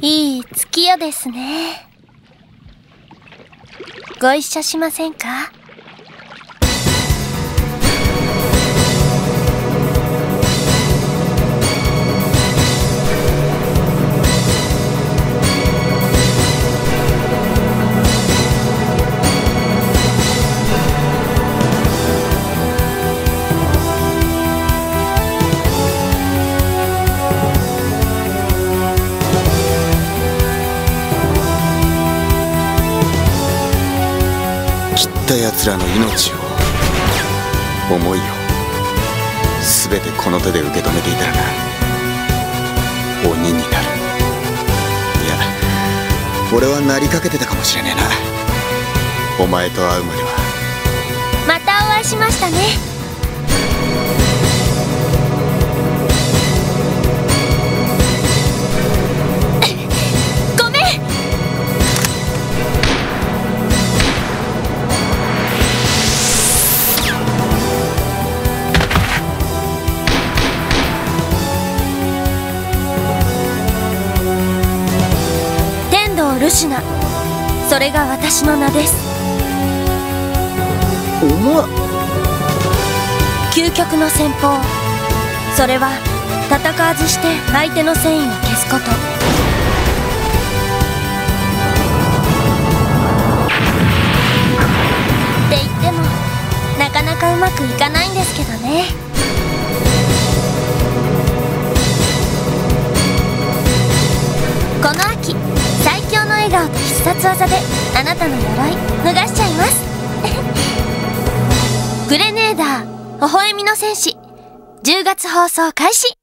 いい月夜ですね。ご一緒しませんか？ 切った奴らの命を、思いを全てこの手で受け止めていたらな、鬼になる。いや、俺はなりかけてたかもしれねえな。お前と会うまでは。 またお会いしましたね。ごめん。天道ルシュナ、それが私の名です。 お前、 究極の戦法、それは戦わずして相手の戦意を消すこと。って言ってもなかなかうまくいかないんですけどね。この秋、最強の笑顔と必殺技であなたの鎧脱がしちゃいます。グレネーダー微笑みの戦士、10月放送開始。